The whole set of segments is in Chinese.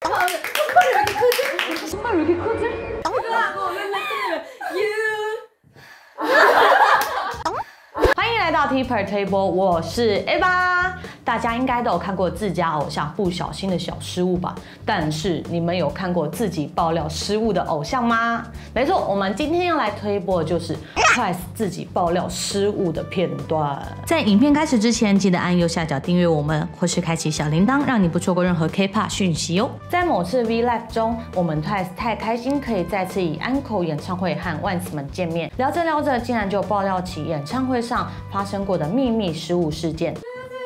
손발이 왜 이렇게 크지? 손발이 왜 이렇게 크지? 그거 하고 맨날 틀리면 欢迎来到 Tipper Table， 我是 Eva。大家应该都有看过自家偶像不小心的小失误吧？但是你们有看过自己爆料失误的偶像吗？没错，我们今天要来推播的就是 Twice 自己爆料失误的片段。在影片开始之前，记得按右下角订阅我们，或是开启小铃铛，让你不错过任何 K-pop 讯息哦。在某次 V Live 中，我们 Twice 太开心，可以再次以安可演唱会和 Once 们见面，聊着聊着，竟然就爆料起演唱会上发生过的秘密失误事件。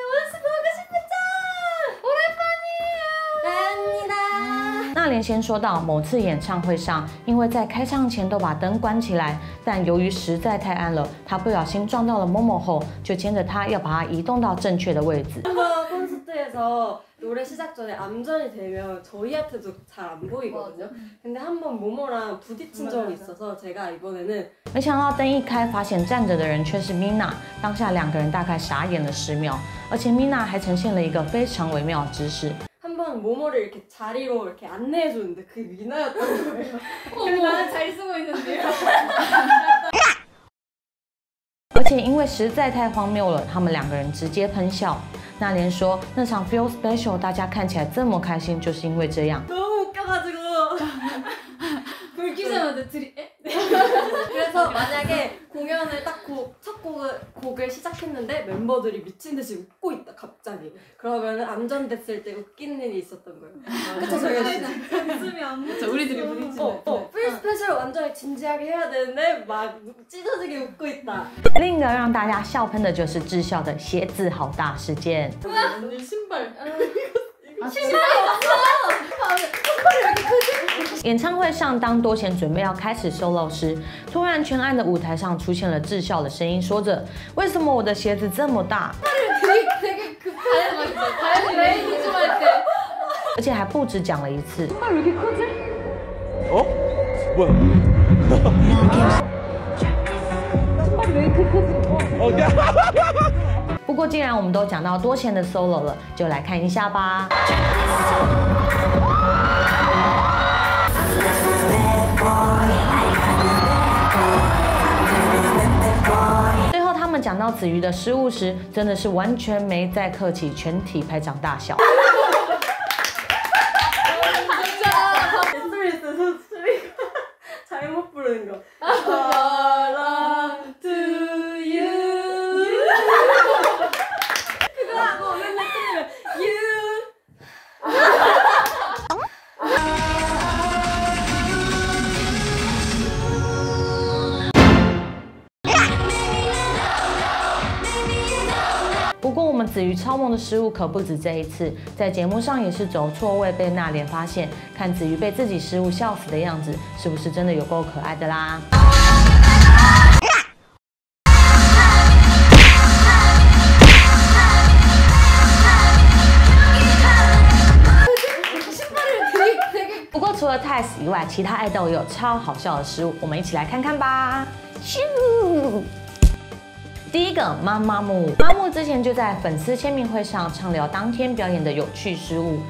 那莲先说到，某次演唱会上，因为在开唱前都把灯关起来，但由于实在太暗了，他不小心撞到了某某后，就牵着他要把他移动到正确的位置。 콘서트에서 노래 시작 전에 암전이 되면 저희한테도 잘 안 보이거든요. 근데 한번 모모랑 부딪힌 적이 있어서 제가 이번에는 没想到灯一开，发现站着的人却是 Mina， 当下两个人大概傻眼了10秒，而且 Mina 还呈现了一个非常微妙的姿势。 한번 모모를 이렇게 자리로 이렇게 안내해주는데 그게 미나였던 거예요. 근데 나는 잘 쓰고 있는데요. 而且因为实在太荒谬了，他们两个人直接喷笑。那莲说，那场 Feel Special 大家看起来这么开心，就是因为这样。 너무 웃겨가지고 불 켜자마자 둘이 그래서 만약에 공연을 딱 첫 곡을 시작했는데 멤버들이 미친듯이 웃고 있다 갑자기 그러면은 암전됐을 때 웃기는 일이 있었던 거예요. 그쵸 저희가 웃음이 안 묻죠. 우리들이 부딪히는 풀 스페셜 완전히 진지하게 해야 되는데 막 찢어지게 웃고 있다. 另一个让大家笑喷的就是智孝的鞋子好大事件。 언니 신발. 신발이 없어. 손발이 왜 이렇게 크지? 演唱会上，当多贤准备要开始 solo 时，突然全暗的舞台上出现了智孝的声音，说着：“为什么我的鞋子这么大？” 되게 급하게 왜 조심할 때. 而且还不止讲了一次。 손발 왜 이렇게 크지? 어? 뭐야? 손발이 왜 이렇게 크지? 不过既然我们都讲到多贤的 solo 了，就来看一下吧。 最后他们讲到子瑜的失误时，真的是完全没再客气，全体拍掌大笑。 SBS에서 수리가 잘못 부르는 거. 그거 하고 맨날 틀리면 不过我们子瑜超萌的失误可不止这一次，在节目上也是走错位被那莲发现，看子瑜被自己失误笑死的样子，是不是真的有够可爱的啦？ 不过除了 Twice 以外，其他爱豆也有超好笑的失误，我们一起来看看吧。咻！第一个妈妈木，妈木之前就在粉丝签名会上畅聊当天表演的有趣失误。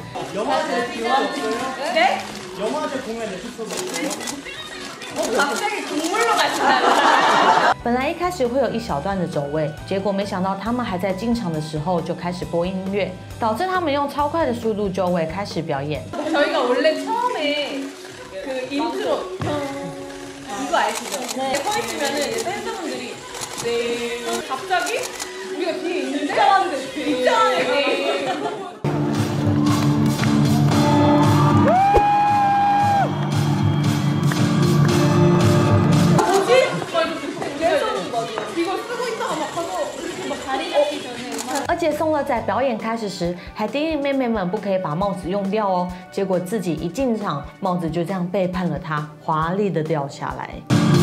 네? 영화제 공연에 했었어요. 갑자기 동물로 가시나요? 本来一开始会有一小段的走位，结果没想到他们还在进场的时候就开始播音乐，导致他们用超快的速度就位开始表演。 저희가 원래 처음에 그 인트로 이거 아시죠? 네. 서 있으면은 팬분들이 네 갑자기 우리가 뒤에 있는데 입장하는데 이걸 쓰고 있다가 막 가서 막 다리 잡기 전에 而且宋乐在表演开始时还叮咛妹妹们不可以把帽子用掉哦，结果自己一进场，帽子就这样背叛了她，华丽的掉下来。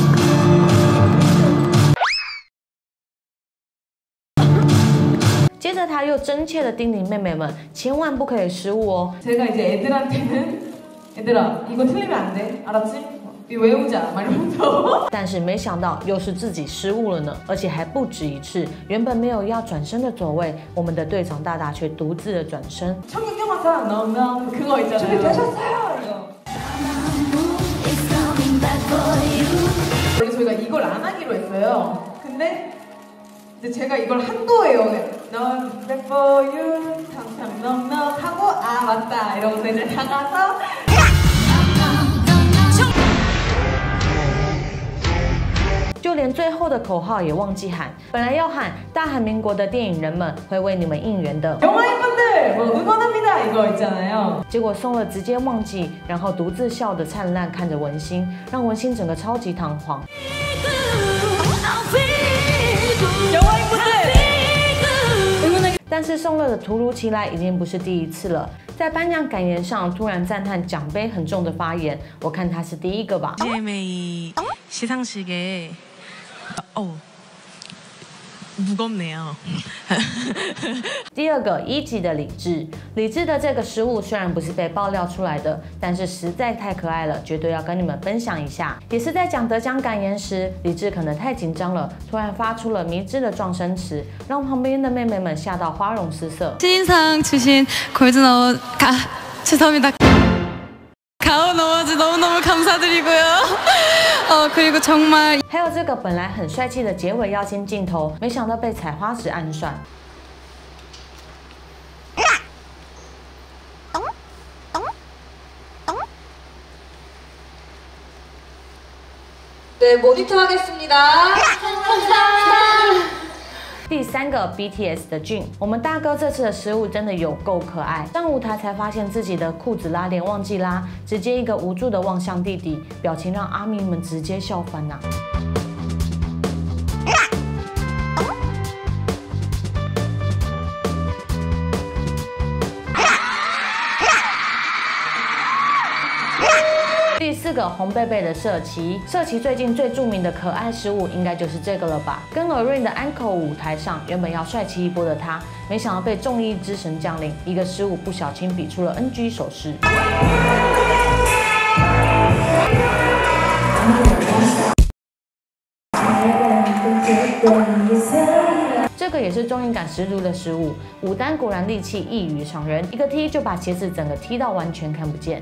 接着他又真切的叮咛妹妹们，千万不可以失误哦。 제가 이제 애들한테는 얘들아 이거 틀리면 안 돼, 알았지? 你외우자 막 이러면서 但是没想到又是自己失误了呢，而且还不止一次。原本没有要转身的走位，我们的队长大大却独自的转身。 청경영화사 너무 그거 있잖아요. 준비되셨어요? 이거. 원래 저희가 이걸 안 하기로 했어요. 근데 이제 제가 이걸 한 거예요. 넌 back for you, 탕탕 하고 아 맞다 이러면서 이제 다가서 就连最后的口号也忘记喊，本来要喊大韩民国的电影人们会为你们应援的， 영화인분들 뭐 응원합니다 이거 있잖아요. 结果松了直接忘记，然后独自笑得灿烂看着文心，让文心整个超级彷徨。 但是宋乐的突如其来已经不是第一次了，在颁奖感言上突然赞叹奖杯很重的发言，我看他是第一个吧。 GMA 시상식에 무겁네요. 第二个一级的李智，李智的这个失误虽然不是被爆料出来的，但是实在太可爱了，绝对要跟你们分享一下。也是在讲得奖感言时，李智可能太紧张了，突然发出了迷之的撞声词，让旁边的妹妹们吓到花容失色。 신인상 주신 골든어워 죄송합니다. 가온 어워즈 너무너무 감사드리고요. 그리고 정말 还有这个本来很帅气的结尾要亲镜头，没想到被采花石暗算。 네 모니터 하겠습니다. 第三个 BTS 的俊，我们大哥这次的失误真的有够可爱。上舞台才发现自己的裤子拉链忘记拉，直接一个无助的望向弟弟，表情让阿咪们直接笑翻呐。 第四个红贝贝的社旗，社旗最近最著名的可爱失误应该就是这个了吧？跟 Arin 的 Ankle 舞台上，原本要帅气一波的他，没想到被众议之神降临，一个失误不小心比出了 NG 手势。这个也是综艺感十足的失误，武丹果然力气异于常人，一个踢就把鞋子整个踢到完全看不见。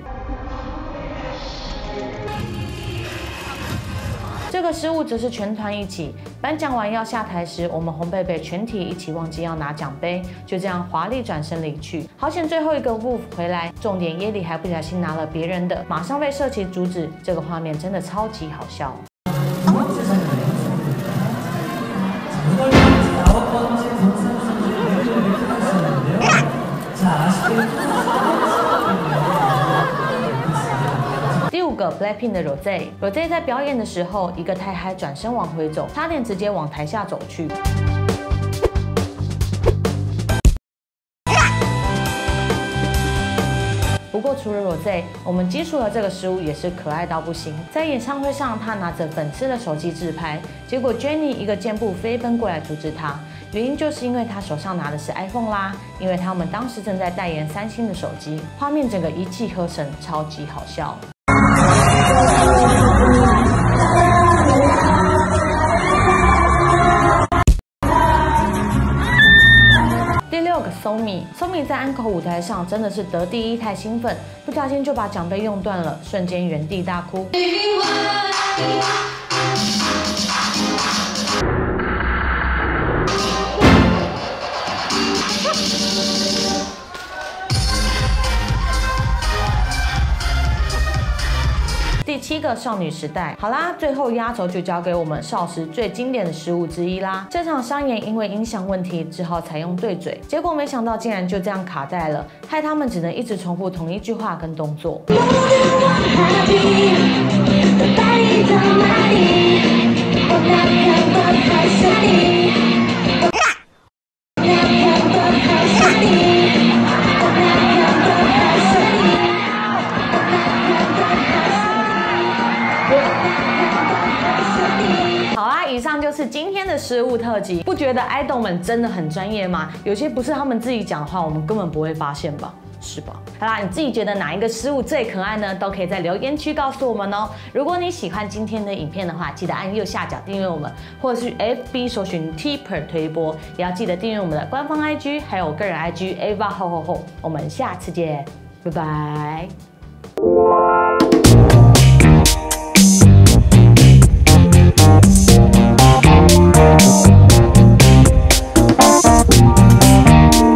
这个失误则是全团一起颁奖完要下台时，我们红贝贝全体一起忘记要拿奖杯，就这样华丽转身离去。好险最后一个 Wolf 回来，重点耶里还不小心拿了别人的，马上被社旗阻止。这个画面真的超级好笑。 第五个 Blackpink 的 Rosé 在表演的时候，一个太嗨转身往回走，差点直接往台下走去。不过除了 Rosé， 我们基础的这个失误也是可爱到不行。在演唱会上，他拿着粉丝的手机自拍，结果 Jennie 一个箭步飞奔过来阻止他，原因就是因为他手上拿的是 iPhone 啦，因为他们当时正在代言三星的手机，画面整个一气呵成，超级好笑。 第六个 Somi 在安口舞台上真的是得第一太兴奋，不小心就把奖杯用断了，瞬间原地大哭。第七个少女时代，好啦，最后压轴就交给我们少时最经典的失误之一啦。这场商演因为音响问题，只好采用对嘴，结果没想到竟然就这样卡带了，害他们只能一直重复同一句话跟动作。好啦，以上就是今天的失误特辑。不觉得爱豆们真的很专业吗？有些不是他们自己讲的话，我们根本不会发现吧。 吃饱。好啦，你自己觉得哪一个失误最可爱呢？都可以在留言区告诉我们哦。如果你喜欢今天的影片的话，记得按右下角订阅我们，或者是 FB 搜寻 Tipper 推播，也要记得订阅我们的官方 IG， 还有我个人 IG Ava 后。我们下次见，拜拜。